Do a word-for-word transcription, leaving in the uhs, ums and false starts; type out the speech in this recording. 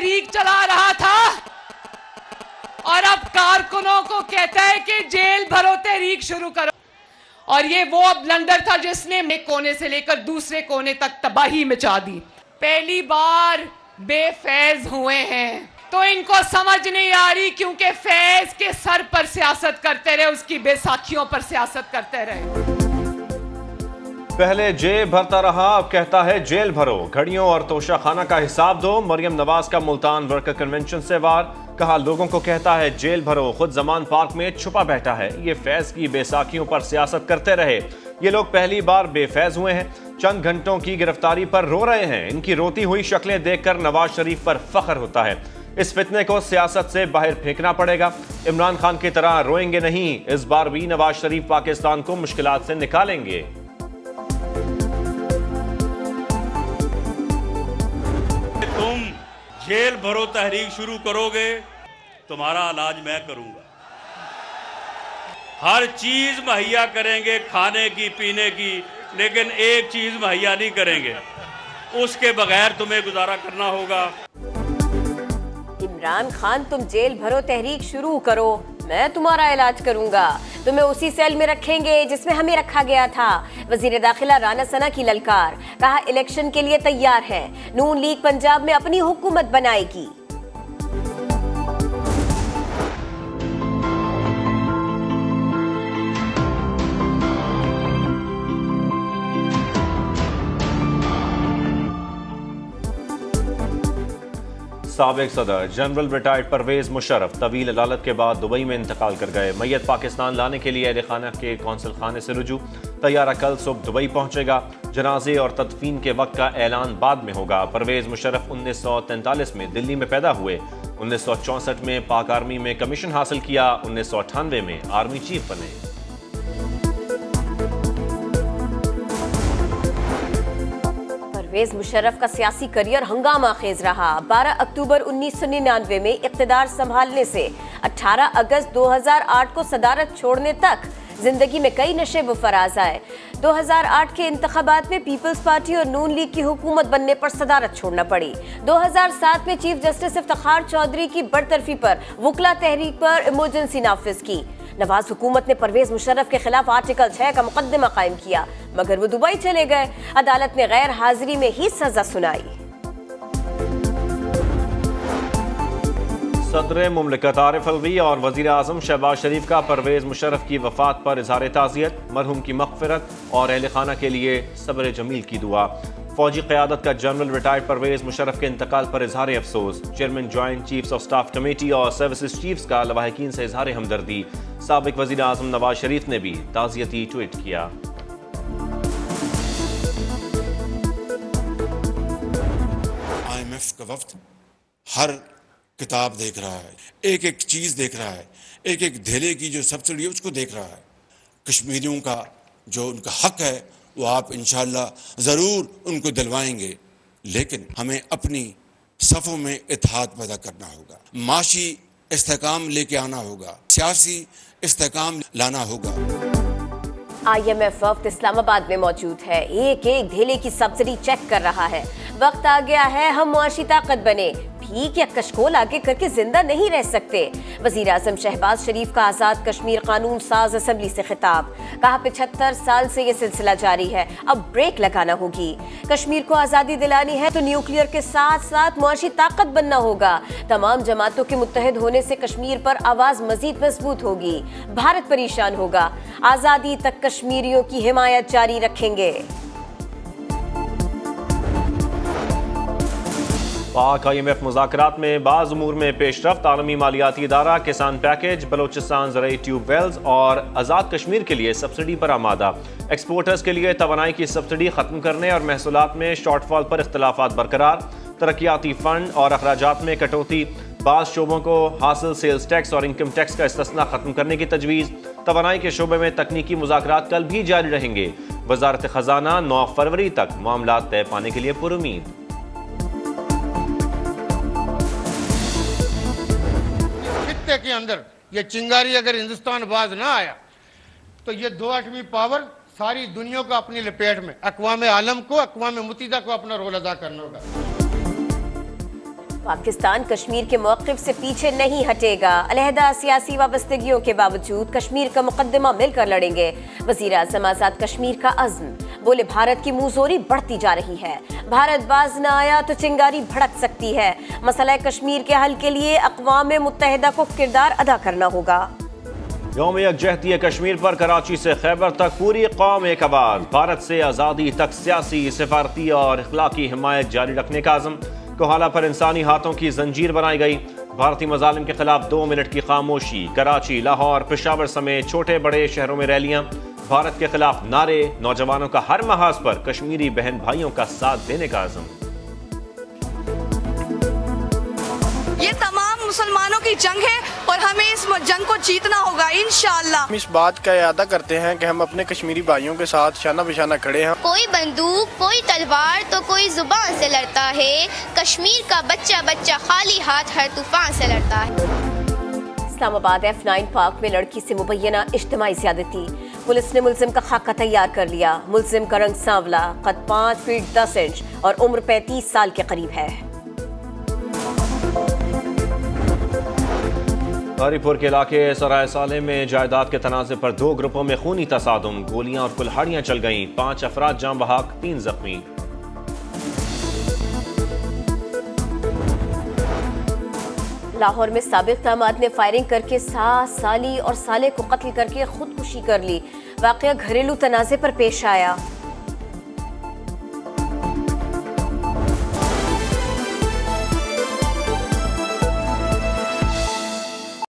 तहरीक चला रहा था और अब कारकुनों को कहता है कि जेल भरो तहरीक शुरू करो। और ये वो ब्लंडर था जिसने एक कोने से लेकर दूसरे कोने तक तबाही मचा दी। पहली बार बेफैज हुए हैं तो इनको समझ नहीं आ रही, क्योंकि फैज के सर पर सियासत करते रहे, उसकी बैसाखियों पर सियासत करते रहे। पहले जेब भरता रहा, अब कहता है जेल भरो। घड़ियों और तोशाखाना का हिसाब दो। मरियम नवाज का मुल्तान वर्कर कन्वेंशन से वार, कहा लोगों को कहता है जेल भरो, खुद जमान पार्क में छुपा बैठा है। ये फैज की बैसाखियों पर सियासत करते रहे। ये लोग पहली बार बेफैज हुए हैं, चंद घंटों की गिरफ्तारी पर रो रहे हैं। इनकी रोती हुई शक्लें देखकर नवाज शरीफ पर फख्र होता है। इस फितने को सियासत से बाहर फेंकना पड़ेगा। इमरान खान की तरह रोएंगे नहीं, इस बार भी नवाज शरीफ पाकिस्तान को मुश्किलात से निकालेंगे। तुम जेल भरो तहरीक शुरू करोगे, तुम्हारा इलाज मैं करूंगा। हर चीज मुहैया करेंगे, खाने की पीने की, लेकिन एक चीज मुहैया नहीं करेंगे, उसके बगैर तुम्हें गुजारा करना होगा। इमरान खान, तुम जेल भरो तहरीक शुरू करो, मैं तुम्हारा इलाज करूंगा। तुम्हें उसी सेल में रखेंगे जिसमें हमें रखा गया था। वजीर दाखिला राना सना की ललकार, कहा इलेक्शन के लिए तैयार है, नून लीग पंजाब में अपनी हुकूमत बनाएगी। साबिक सदर जनरल रिटायर्ड परवेज मुशर्रफ तवील अदालत के बाद दुबई में इंतकाल कर गए। मैयत पाकिस्तान लाने के लिए अहल खाना के कौंसल खाने से रुजू। तैयारा कल सुबह दुबई पहुंचेगा। जनाजे और तदफीन के वक्त का ऐलान बाद में होगा। परवेज मुशर्रफ उन्नीस सौ तैंतालीस में दिल्ली में पैदा हुए। उन्नीस सौ चौंसठ में पाक आर्मी में कमीशन हासिल किया। उन्नीस सौ अट्ठानवे में आर्मी चीफ बने। परवेज मुशर्रफ का सियासी करियर हंगामा खेज रहा। बारह अक्टूबर उन्नीस सौ निन्यानवे में इख्तिदार संभालने से अठारह अगस्त दो हज़ार आठ को सदारत छोड़ने तक जिंदगी में कई नशे व फराज आए। दो हज़ार आठ के इंतखाबात में पीपल्स पार्टी और नून लीग की हुकूमत बनने पर सदारत छोड़ना पड़ी। दो हज़ार सात में चीफ जस्टिस इफ्तिखार चौधरी की बरतरफी पर वुकला तहरीक पर इमरजेंसी नाफिज की। नवाज हुकूमत ने परवेज मुशर्रफ के खिलाफ आर्टिकल छह का मुकदमा कायम किया, मगर वो दुबई चले गए। अदालत ने गैर हाजिरी में ही सजा सुनाई। सदर मुमलिकत आरिफ अलवी और वजीर आजम शहबाज शरीफ का परवेज मुशर्रफ की वफात पर इजहार ताज़ियत, मरहूम की मग़फ़िरत और अहल खाना के लिए सब्र जमील की दुआ। फौजी क़यादत का जनरल रिटायर्ड परवेज मुशर्रफ के इंतकाल पर इजहार अफसोस। Chairman joint chiefs of staff committee और सर्विसेज चीफ्स का लवाहिकीन से इजहार हमदर्दी। साबिक वजीर आजम नवाज शरीफ ने भी ताज़ियती ट्वीट किया। आई एम एफ का वफ्द हर किताब देख रहा है, एक एक चीज देख रहा है, एक एक धेले की जो सब्सिडी है उसको देख रहा है। कश्मीरियों का जो उनका हक है वो आप इंशाअल्लाह जरूर उनको दिलवाएंगे, लेकिन हमें अपनी सफ़ों में इत्तेहाद पैदा करना होगा, माशी इस्तेकाम लेके आना होगा, सियासी इस्तेकाम लाना होगा। आई एम एफ वफ्द इस्लामाबाद में मौजूद है, एक एक धेले की सब्सिडी चेक कर रहा है। वक्त आ गया है हम मुआशी ताकत बने, भीख या कशकोल आगे करके जिंदा नहीं रह सकते। वजीर आजम शहबाज शरीफ का आज़ाद कश्मीर कानून साज असम्बली से खिताब, कहा पिछहत्तर साल से ये सिलसिला जारी है, अब ब्रेक लगाना होगी। कश्मीर को आज़ादी दिलानी है तो न्यूक्लियर के साथ साथ मुआशी ताकत बनना होगा। तमाम जमातों के मुत्तहिद होने से कश्मीर पर आवाज़ मजीद मजबूत होगी, भारत परेशान होगा। आज़ादी तक कश्मीरियों की हिमायत जारी रखेंगे। पाक आई एम एफ मुज़ाकरात में बाज़ उमूर में पेशरफ्त। आलमी मालियाती इदारा किसान पैकेज, बलोचिस्तान ज़राई ट्यूबवेल्स और आज़ाद कश्मीर के लिए सब्सिडी पर आमादा। एक्सपोर्टर्स के लिए तवानाई की सब्सिडी ख़त्म करने और महसूलात में शॉर्टफॉल पर इख्तलाफात बरकरार। तरक्याती फ़ंड और अखराजात में कटौती। बाज़ शोबों को हासिल सेल्स टैक्स और इनकम टैक्स का इस्तिस्ना ख़त्म करने की तजवीज़। तवानाई के शोबे में तकनीकी मुज़ाकरात कल भी जारी रहेंगे। वज़ारत ख़जाना नौ फरवरी तक मामला तय पाने के लिए पुरुमीद। के अंदर ये चिंगारी अगर हिंदुस्तान बाज ना आया तो ये दो आठवीं पावर सारी दुनिया को अपनी लपेट में, अक़वाम आलम को, अक़वाम मुत्तहिदा को अपना रोल अदा करना होगा। पाकिस्तान कश्मीर के मौक़िफ़ से पीछे नहीं हटेगा। अलहदा सियासी वाबस्तगियों के बावजूद कश्मीर का मुकद्दमा मिलकर लड़ेंगे। वज़ीर आज़म आज़ाद कश्मीर का अज़्म। बोले भारत की मुंहजोरी बढ़ती जा रही है, भारत बाज न आया तो चिंगारी भड़क सकती है। मसला कश्मीर के हल के लिए अक़वाम मुत्तहिदा को किरदार अदा करना होगा। यौम यकजहती कश्मीर पर कराची से खैबर तक पूरी कौम एक आवाज़। भारत से आज़ादी तक सियासी, सिफारती और इखलाकी हिमायत जारी रखने का आज़म। कोहाला पर इंसानी हाथों की जंजीर बनाई गई। भारतीय मज़ालिम के खिलाफ दो मिनट की खामोशी। कराची, लाहौर, पेशावर समेत छोटे बड़े शहरों में रैलियां। भारत के खिलाफ नारे। नौजवानों का हर महाज पर कश्मीरी बहन भाइयों का साथ देने का आज़म। ये तमाम मुसलमानों की जंग है और हमें इस जंग को जीतना होगा इंशाअल्लाह। हम इस बात का इरादा करते हैं कि हम अपने कश्मीरी भाइयों के साथ शाना बिशाना खड़े हैं। कोई बंदूक, कोई तलवार तो कोई जुबान से लड़ता है। कश्मीर का बच्चा बच्चा खाली हाथ हर तूफान से लड़ता है। इस्लामाबाद एफ नाइन पार्क में लड़की से मुबैना इज्तिमाई ज़्यादती। पुलिस ने मुलजिम का खाका तैयार कर लिया। मुलजिम का रंग सांवला, कद पाँच फीट दस इंच और उम्र पैंतीस साल के करीब है। हरीपुर के इलाके सराय साले में जायदाद के तनाज़े पर दो ग्रुपों में खूनी तसादुम। गोलियां और कुल्हाड़ियां चल गईं। पांच अफराद जाम बहाक, तीन जख्मी। लाहौर में साबिक दामाद ने फायरिंग करके सास, साली और साले को कत्ल करके खुदकुशी कर ली। वाकया घरेलू तनाज़े पर पेश आया।